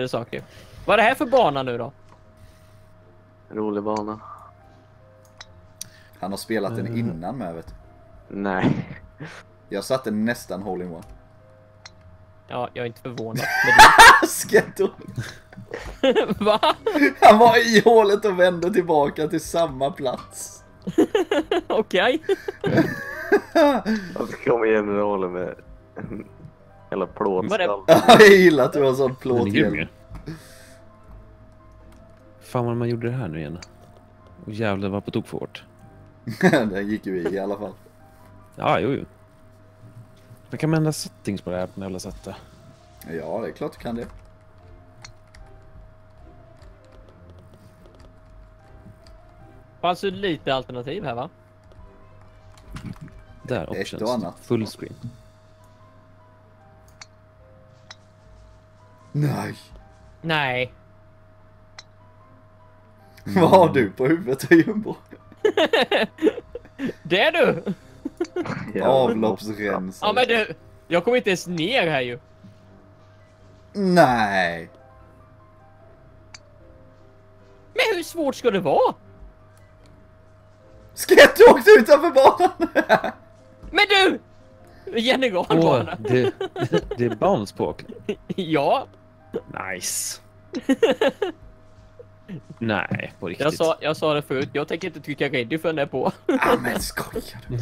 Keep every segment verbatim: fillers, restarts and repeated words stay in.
saker. Vad är det här för bana nu då? Rolig bana. Han har spelat den Mm. innan med, vet du. Nej. Jag satte nästan hole in one. Ja, jag är inte förvånad. Sketto! Va? Han var i hålet och vände tillbaka till samma plats. Okej. Varför kommer igen med rollen med en jävla plåtskall? Jag gillar att du har sån Den är plåt grym ju. Fan vad man gjorde det här nu igen. Och jävlar var på tok för hårt. Den gick ju i i alla fall. Ja, jo, jo. Men kan man ändra settings på det här på den jävla sättet? Ja, det är klart du kan det. Fanns ju lite alternativ här, va? Där, Ett och options. annat. Full screen. Nej. Nej. Vad har du på huvudet, Jumbo? Det är du! Avloppsrensare. Ja, men du! Jag kommer inte ens ner här ju. Nej. Men hur svårt ska det vara? Sketto åkte utanför banan! Men du! Åh, Generalbana. det, det är bounce på. Ja. Nice. Nej, på riktigt. Jag sa, jag sa det förut. Jag tänker inte trycka ready förrän det är på. Ah, men skojar du?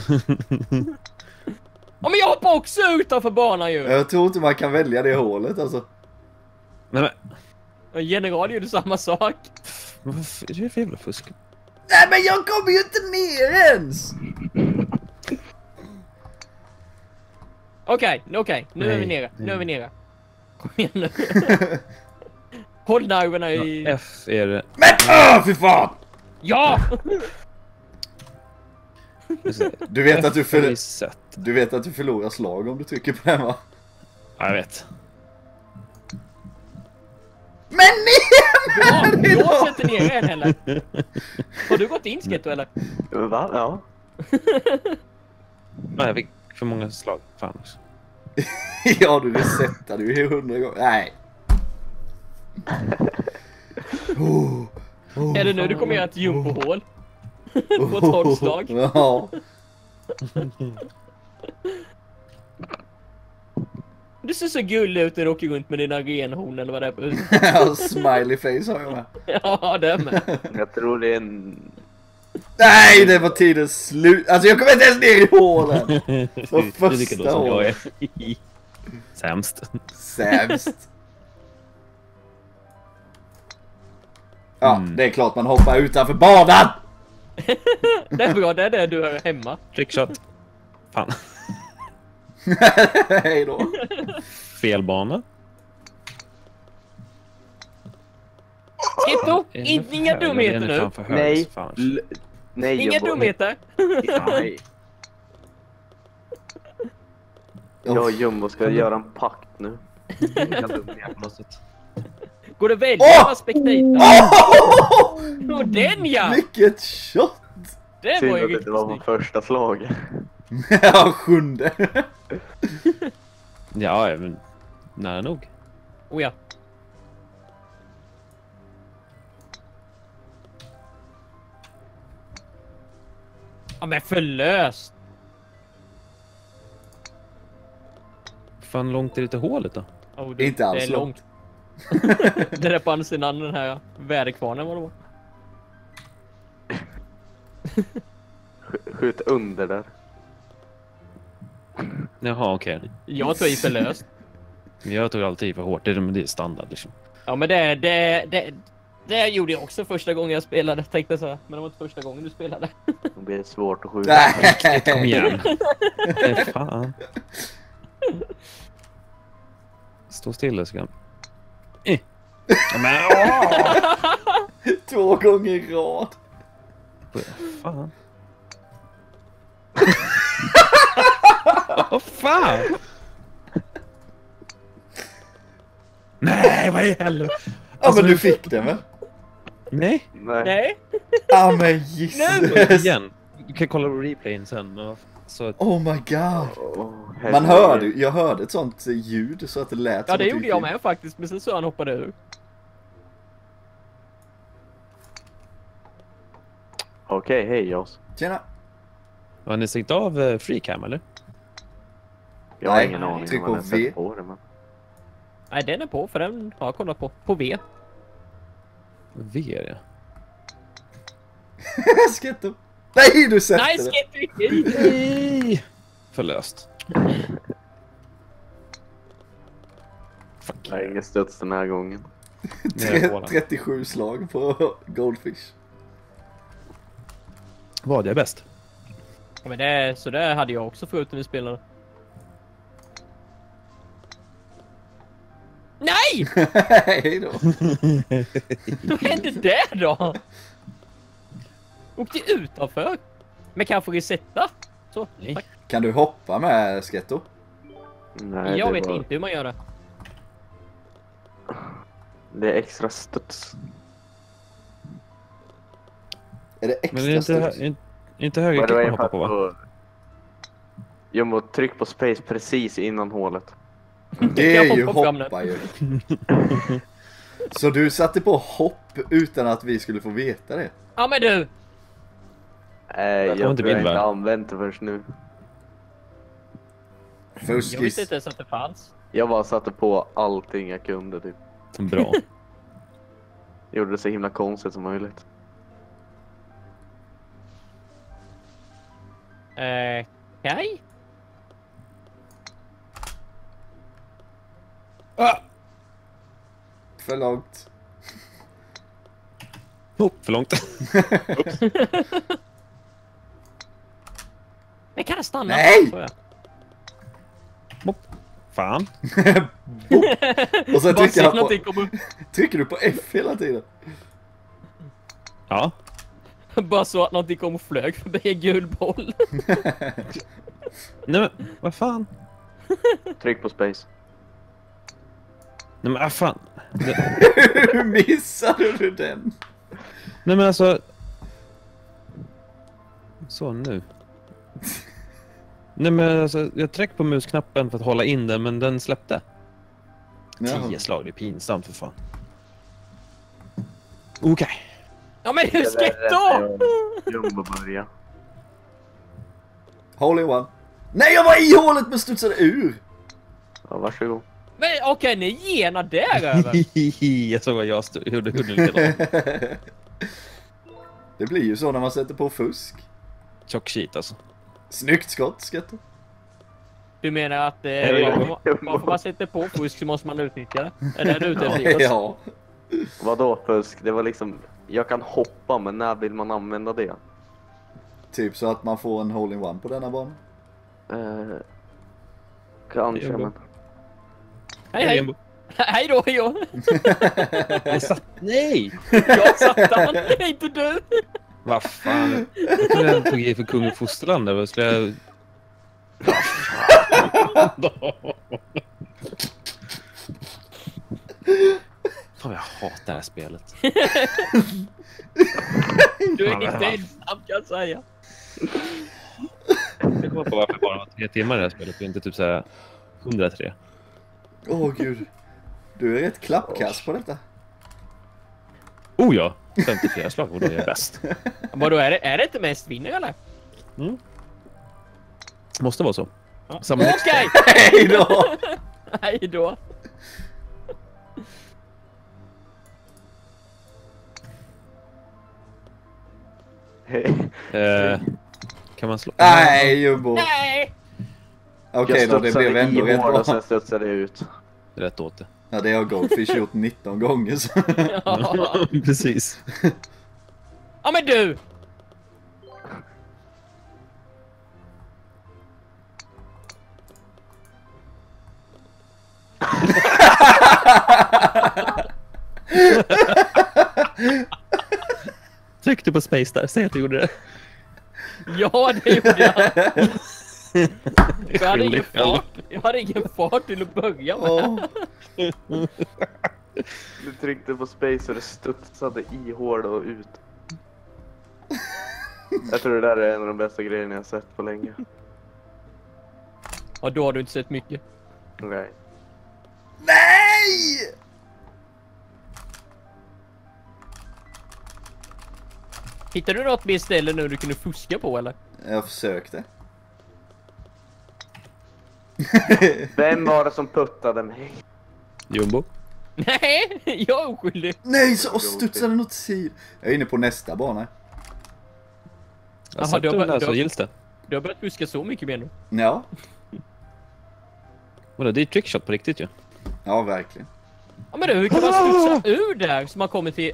Ja, men jag hoppar också utanför banan ju. Jag tror inte man kan välja det hålet, alltså. Nej, men... Och General gjorde samma sak. Vad är det för jävla fusk? Nej, men jag kommer ju inte ner ens! Okej, okej. Nu är Nej, vi nere. Nu nej. är vi nere. Kom igen nu. Håll nerverna i... Ja, F är det... Men åh, fy fan! Ja! Du vet att du, F är för... reset. du vet att du förlorar slag om du trycker på den, va? Ja, jag vet. Men ner! Ja, jag sätter ner en heller. Har du gått in, Sketto, eller? Va? Ja. Nej, jag fick för många slag. Fan också. Ja, du resetade ju hundra gånger. Nej. Oh, oh, Är det nu du kommer göra ett jumbo-hål? På ett hårt slag? Ja. Du ser så gullig ut när du åker runt med dina renhorn eller vad det är på huvudet. Ja, smiley face har jag med. Ja, det är med. Jag tror det är en... Nej, det var tiden slut. Alltså jag kommer inte ens ner i hålen. För Det är lika då första som jag hålet. är. Sämst. Sämst. Ja, Mm. det är klart man hoppar utanför banan. Det är bra, det är det du hör hemma. Trickshot. Fan. Hej då. Fel bana. Sketto, Är den in, för inga hög? dumheter Den är nu. fan för hög, Nej. fan. L- Nej, Inga jag bara- dumheter. Nej. Jag och Jumbo ska göra en pakt nu. Går det att välja Åh! oh! spektator? Oh! Och den ja! Vilket shot. Det Synd var ju att det riktigt inte var på snyggt. första slag. Ja, sjunde. Ja, men nära nog. Oh ja. Ja, men förlöst. Fan långt är det till hålet då? Oh, det, Inte alls det är långt. långt. Det är på andra sidan den här väderkvarnen, vad det var. Sk- Skjut under där. Jaha, okej. Jag tog i förlöst. Jag tog alltid i för hårt. Det är, men det är standard liksom. Ja, men det, det, det, det gjorde jag också första gången jag spelade, tänkte jag säga. Men det var inte första gången du spelade. Då blir det svårt att skjuta. Nej. Kom igen. Nej, fan. Stå stilla så kan... Eh. Ja, men åh! Två gånger i rad. Fan. Vad fan? Nej, Nej, vad i helvete? Ja, Alltså, men du fick den väl? Nej. Nej. Nej. Ja, men Jesus. Igen. Du kan kolla på replayen sen. Och... Så Oh my god. Oh, Man hörde, jag hörde ett sånt ljud så att det lät Ja, som det att gjorde vi- jag med faktiskt, men sen så han hoppade ur. Okej, hej Joss. Tjena. har ni stängt av eh, freecam eller? Jag har Nej, ingen aning tryck om på man sätter V. på det, men... Nej, den är på, för den har jag kollat på. På V. V är det. Sketto. Nej, du sätter Nej, det. skit i! Nej! Förlöst. Fuck. Jag har ingen studs den här gången. Nere på trettiosju slag på Goldfish. Vad är bäst? Ja, men det, så det hade jag också förut när vi spelade. Nej! Hej då. Vad hände där då? Åkte utanför. Men kanske resetta? Så, Nej. tack. Kan du hoppa med Sketto? Nej, Jag det vet var... inte hur man gör det. Det är extra studs. Är det Men det är extra inte, stort? inte, inte höger By the klick way, man hoppar på va? Jag må tryck på space precis innan hålet. Det är Jag ju hoppar fram nu. hoppa ju. Så du satte på hopp utan att vi skulle få veta det? Ja, men du! Nej, var jag inte tror jag min inte värld. använt det först nu. Jag visste Fuskis. inte ens att det fanns. Jag bara satte på allting jag kunde typ. Bra. Gjorde det så himla konstigt som möjligt. Eh, okej. Ah! För långt. Oh, för långt. Men kan det stanna? Nej! Så, ja. Fan. Och sen Bara trycker, se han på, någonting komma upp. trycker du på F hela tiden? Ja. Bara så att någonting kom och flög förbi en gul boll. Nej men, vad fan? Tryck på space. Nej men, vad fan? Det, Hur missade du den? nej men alltså... Så nu. Nej men alltså, jag tryckte på musknappen för att hålla in den, men den släppte. Jaha. Tio slag, det är pinsamt för fan. Okej. Ja, men hur ska då? Jumbo börja. Hole in one. Nej, jag var i hålet men studsade ur. Ja, varsågod. Men okej, ni genar där över. Jag såg vad jag stod, gjorde, gjorde likadant. Det blir ju så när man sätter på fusk. Tjock shit alltså. Snyggt skott, Sketto. Du menar att eh, Är det bara, jumbo? för- bara för man sätter på fusk så måste man utnyttja det? Är det du ute efter? Ja. Vadå fusk? Det var liksom... Jag kan hoppa, men när vill man använda det? Typ så att man får en hole in one på denna banan. Eh, kanske, Jumbo. men... Hej, hej. Hej då, jag. Jag satt, nej! Jag satt han, inte du. Vad fan? Jag trodde jag tog i för kung och fosterland där. Vad skulle jag... Fan, jag hatar det här spelet. Du är inte ensam, kan jag säga. Jag kommer på varför det bara var tre timmar i det här spelet och inte typ såhär hundratre. Åh oh, gud. Du är rätt klappkass på detta. Oh ja! femtiofyra slag och då är jag bäst. Vadå, är det, är det inte mest vinner eller? Måste vara så. Ja. Samma Okej! Hej då! Hej då. eh, kan man slå? Nej, Jumbo. Nej! Okej då, det blev ändå rätt och bra. sen studsade jag ut. Rätt åt det. Ja, det har Goldfish gjort nitton gånger så. Ja. Precis. Ja, men du! Tryckte på space där, säg att du gjorde det. Ja, det gjorde jag. Jag hade ingen Skyldig. fart. Jag hade ingen fart till att börja med. Åh. Du tryckte på space och det studsade i hål och ut. Jag tror det där är en av de bästa grejerna jag sett på länge. Ja, då har du inte sett mycket. Okej. Nej! Hittade du något mer ställe nu du kunde fuska på eller? Jag försökte. Vem var det som puttade mig? Jumbo. Nej, jag är oskyldig. Nej, så studsade något sid. Jag är inne på nästa bana. Jag Jaha, satt du har du bara- där du så har- gills det. Du har börjat fuska så mycket mer nu. Ja, Vadå, det är trickshot på riktigt ju. ja verkligen. Ja men du, hur kan man studsa ur där så man kommer till...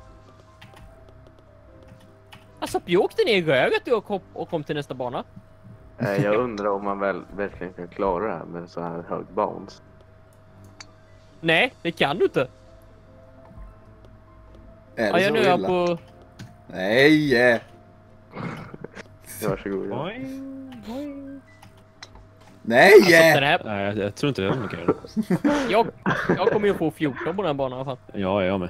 Alltså, vi åkte ner i röret och kom, och kom till nästa bana. Eh, Jag undrar om man väl verkligen kan klara det här med så här hög bounce. Nej, det kan du inte. Är Ja, det jag så nu är illa? på... Nej! eh. Varsågod. Ja. Boing, boing. Nej! Alltså, eh. den här... Nej, jag, jag tror inte det är mycket. göra. jag, jag kommer ju få fjorton på den här banan i alla fall. Ja, jag med.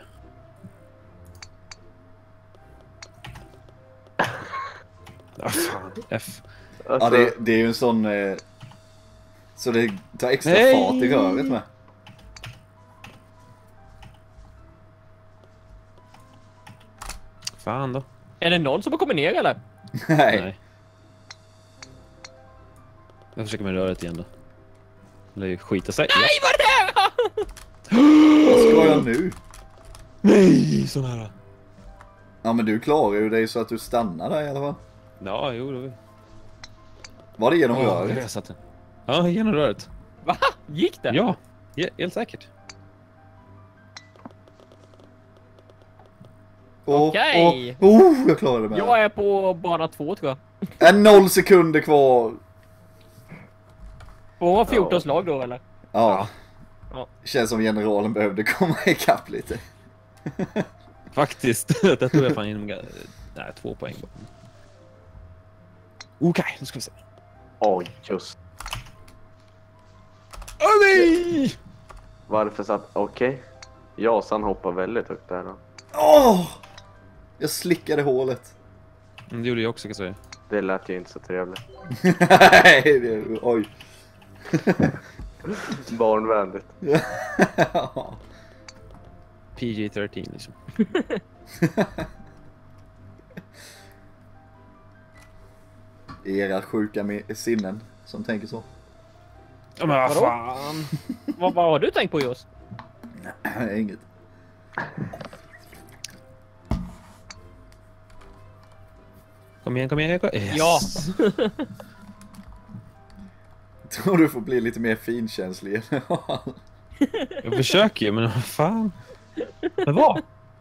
Ah, fan. F. Ja, Alltså, det, det är ju en sån... Eh, så det tar extra Nej. fart i röret med. Fan då. Är det någon som har kommit ner eller? Nej. Nej. Jag försöker med röret igen då. Det ju skita sig. Nej, vad är det? Vad ska jag nu? Nej, sån här. Ja, men du klarar ju dig så att du stannar där i alla fall. Ja, jo då. Var det genom Åh, röret? jag satt den. Ja, genom röret. Va? Gick det? Ja, ja, helt säkert. Åh, Okej. åh, oh, jag klarade mig. Jag är på bana två tror jag. En noll sekunder kvar. Får man fjorton Ja. slag då eller? Ja. Ja. Känns som generalen behövde komma ikapp lite. Faktiskt. Det tror jag fan genom... Nej, två poäng bara. Okej, nu ska vi se. oj, just. Åh nej! Varför satt... Okej. Jasan hoppar väldigt högt där då. Åh! Jag slickade hålet. Mm, det gjorde jag också kan jag säga. Det lät ju inte så trevligt. Nej, det- oj. Barnvänligt. P G tretton liksom. Era sjuka me- sinnen som tänker så. Ja men vad Vadå? fan. Vad, vad har du tänkt på Jos? Inget. Kom igen, kom igen. Kom. Yes. Ja. Tror du får bli lite mer finkänslig. Jag försöker ju, men vad fan. Men vad?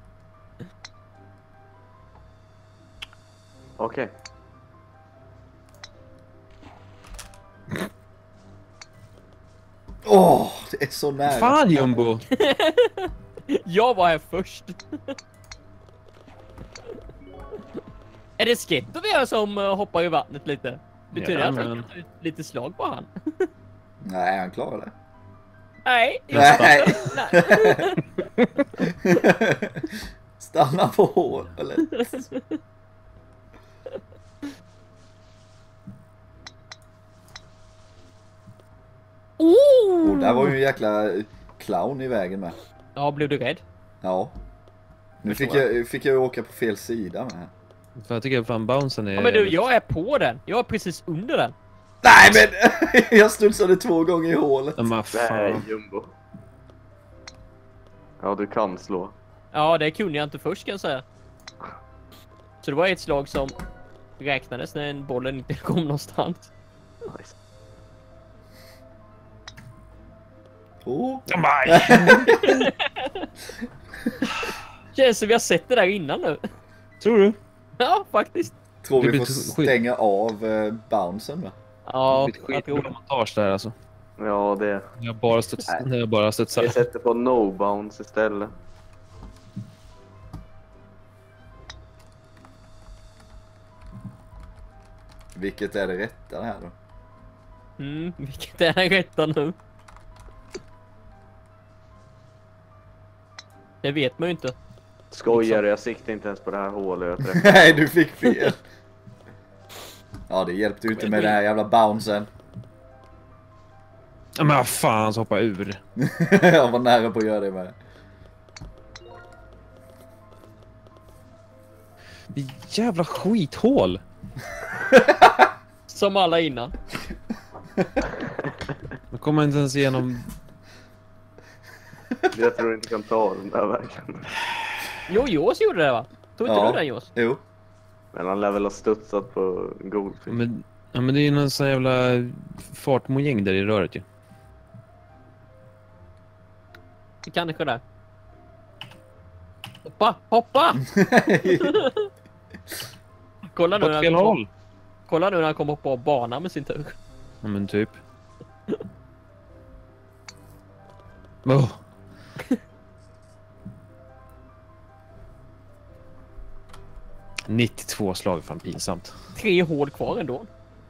Okej. Åh, det är så nära. Fan Jumbo. Jag var här först. Är det Skettovia som uh, hoppar i vattnet lite? Betyder det Ja, att han men- kan ta ut lite slag på han? Nej, han klarar det. Nej, jag Nej. Nej. Stanna på hål, eller? Oh! Och där var ju en jäkla clown i vägen med. Ja, blev du rädd? Ja. Nu fick Förstår jag, fick jag åka på fel sida med. För jag tycker fan bouncen är... Ja, men du, jag är på den. Jag är precis under den. Nej, men jag studsade två gånger i hålet. Ja, men Nej, fan. jumbo. Ja, du kan slå. Ja, det kunde jag inte först kan jag säga. Så det var ett slag som räknades när en bollen inte kom någonstans. Nice. Oh. Känns som vi har sett det där innan nu. Tror du? Ja, faktiskt. Tror Det vi blir får skit. stänga av eh, bouncen va? Ja, Det blir jag ett skitbra tror montage där alltså. Ja, det... Jag bara studs... Nej. Jag bara studsar. Vi sätter på no bounce istället. Vilket är det rätta här då? Mm, vilket är den rätta nu? Det vet man ju inte. Skojar, jag siktar inte ens på det här hålet jag träffade. Nej, du fick fel. Ja, det hjälpte ju inte med den här jävla bouncen. Ja, men vad fan så hoppa ur. Jag var nära på att göra det med. Det jävla skithål. Som alla innan. Jag kommer inte ens igenom. Jag tror inte kan ta den där verkligen. Jo, Jos gjorde det va? Tog inte Ja. du den Jos? Jo. Men han lär väl ha studsat på Goldfish. Men, ja, men det är ju någon sån jävla fartmojäng där i röret ju. Det kanske där. Hoppa, hoppa! Kolla nu, Åt när fel han, håll. kolla nu när han kommer på banan med sin tur. Ja, men typ. Oh. nittiotvå slag, fan pinsamt. Tre hål kvar ändå.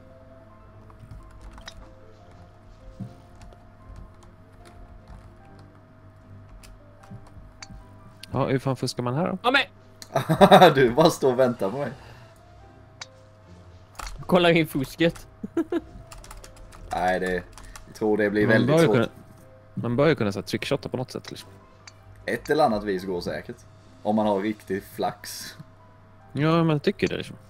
Ja, hur fan fuskar man här då? Ja men! Du bara står och väntar på mig. Kolla in fusket. Nej, det... Jag tror det blir Man väldigt bör ju svårt. kunna, man bör ju kunna så här, trickshotta på något sätt liksom. Ett eller annat vis går säkert. Om man har riktig flax. Ja, man tycker det liksom.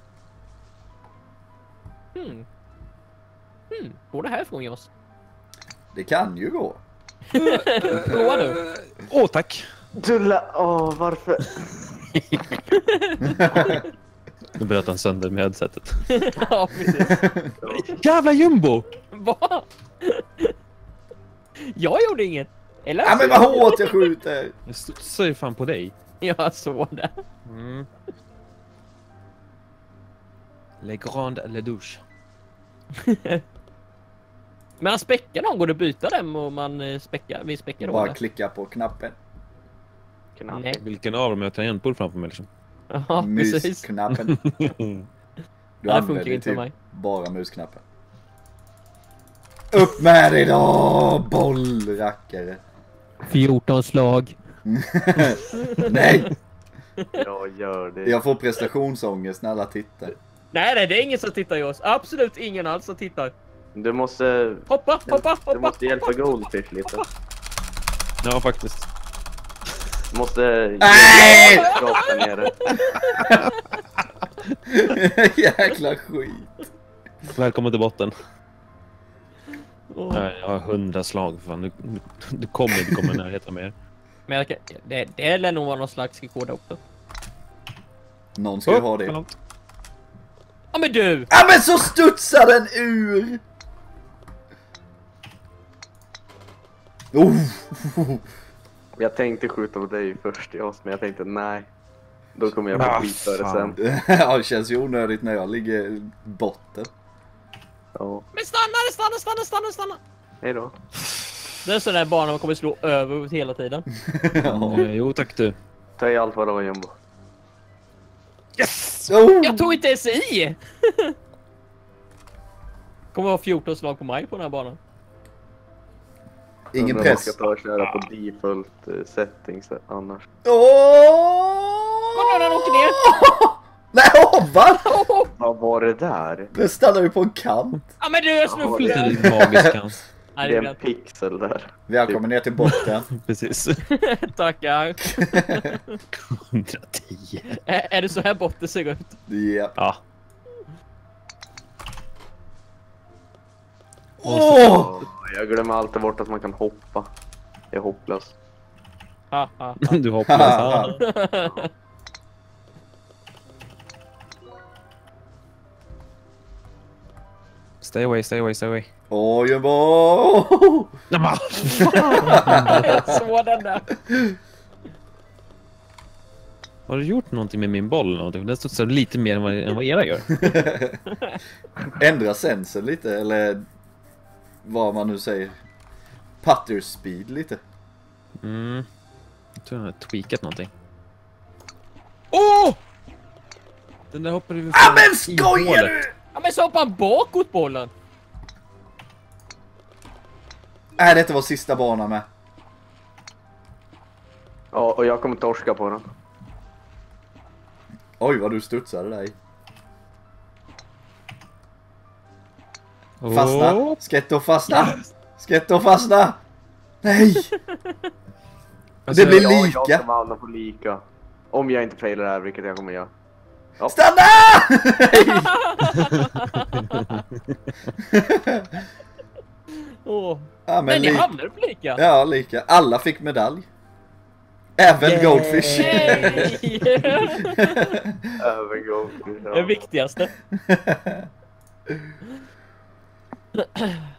Hmm. Hmm. Går det härifrån Jos? Det kan ju gå. Prova nu. Åh, tack! Dulla, åh varför? Nu bröt han sönder med headsetet. Ja, precis. Jävla jumbo! Vad? Jag gjorde inget. Eller? Ja men vad hårt jag skjuter! Jag studsar ju fan på dig. Jag såg det. Mm. Le Grand Le Douche. Men han späckar någon, går det att byta dem och man eh, späckar, vi späckar då Bara eller? klicka på knappen. Knapp. Nej. Vilken av dem jag har tangentbord framför mig liksom. Ja, precis. Musknappen. Du Det här funkar använder inte för typ mig. bara musknappen. Upp med dig då, bollrackare. fjorton slag. Nej, Jag gör det. jag får prestationsångest när alla tittar. Nej, nej, det är ingen som tittar i oss. Absolut ingen alls som tittar. Du måste... Hoppa, hoppa, hoppa. Du måste hjälpa hoppa. Goldfish lite. Ja, faktiskt. Du måste... Nej! Där nere. Jäkla skit. Välkommen till botten. Åh. Nej, jag har hundra slag. Fan. Du, du, du kommer inte komma i närheten mer. Men jag kan, det, det lär nog vara någon slags rekord också. Någon ska ju ha det. förlåt. Ja men du! Ja men så studsar den ur! Oh. Jag tänkte skjuta på dig först, Jas, men jag tänkte nej. Då kommer jag Ah, få skit för det fan. sen. Ja, det känns ju onödigt när jag ligger i botten. Ja, Men stanna, stanna, stanna, stanna, stanna! hej då. Det är sån där barn man kommer slå över hela tiden. Ja. Eh, Jo, tack du. Ta i allt vad det var, Jumbo. Yes! Oh. Jag tog inte ens i! Kommer ha fjorton slag på mig på den här banan. Ingen Undrar om man press. ska ta och köra på default eh, settings annars. Kolla, den åker ner! Nej, hoppar! Vad var det där? Den stannar ju på en kant. Ja men du, jag Ja, slog det En fel! liten magisk kant. Nej, Det det är är en rätt. pixel där. Välkommen ner till botten. Precis. Tackar. hundratio. Är, är det så här botten ser ut? Japp. Ja. Åh! Åh, jag glömmer alltid bort att man kan hoppa. Jag är hopplös. Ha, ha, Du hoppas. Ja. ha. Stay away, stay away, stay away. Åh, Jumbo! Nej, men- Jag såg den där. Har du gjort någonting med min boll eller någonting? Den studsar lite mer än vad, än vad era gör. Ändra sensen lite, eller vad man nu säger. Putter speed lite. Mm. Jag tror jag har tweakat någonting. Åh! Oh! Den där hoppade vi Ja men i skojar hålet. du? Ja men så hoppar han bakåt bollen. Nej, detta var sista banan med. Ja, och jag kommer torska på den. Oj, vad du studsade där i. Åh. Fastna. Sketto fastna. Sketto fastna! Nej! Alltså, det blir Ja, jag lika. ska hamna på lika. Om jag inte failar det här, vilket jag kommer göra. Ja. Stanna! Åh. Ja, Men ni li- hamnade på lika. Ja, lika. Alla fick medalj. Även Yay! Goldfish. Nej! Även Goldfish. Det viktigaste.